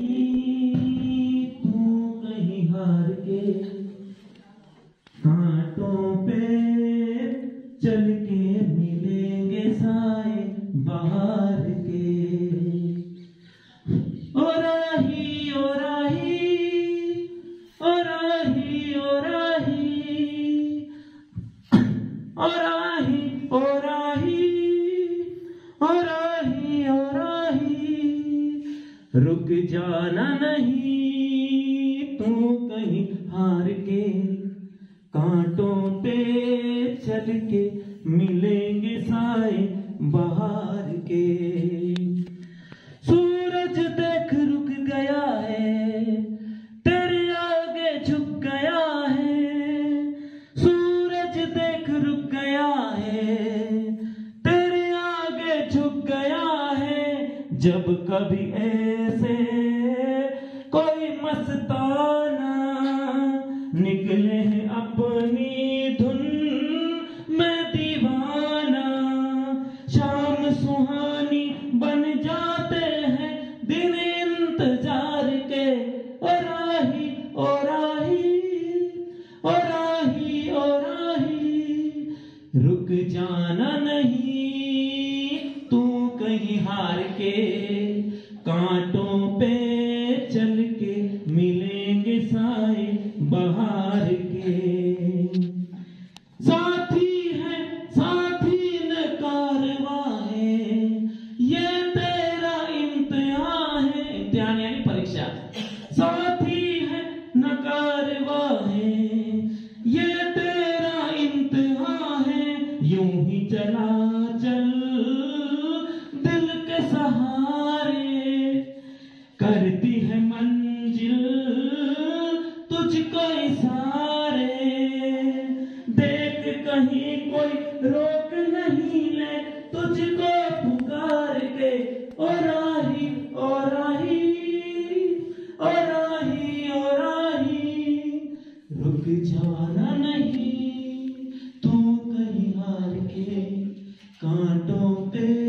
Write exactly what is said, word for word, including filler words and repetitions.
तू कहीं हार के कांटों पे चल के मिलेंगे साए बाहर के। ओ राही ओ राही ओ राही ओ राही ओ राही ओ राही ओ राही ओ राही, रुक जाना नहीं तू कहीं हार के कांटों पे चल के मिलेंगे साए बाहर के। सूरज देख रुक गया है तेरे आगे झुक गया है, सूरज देख रुक गया है तेरे आगे झुक गया है। जब कभी ऐसे कोई मस्ताना निकले हैं अपनी धुन में दीवाना, शाम सुहानी बन जाते हैं दिन इंतजार के। ओ राही ओ राही ओ राही ओ राही, रुक जाना नहीं तू कहीं हार के कांटों पे चल के मिलेंगे साए बाहर के। साथी है साथी न कारवां है ये तेरा इम्तिहान है, इम्तिहान यानी परीक्षा। साथी है न कारवां है ये तेरा इम्तिहान है, यूं ही चला चल दिल के सहारे, करती है मंजिल तुझको इशारे। देख कहीं कोई रोक नहीं ले तुझको पुकार के। ओ राही ओ राही ओ राही ओ राही, रुक जाना नहीं तू कहीं हार के कांटों पे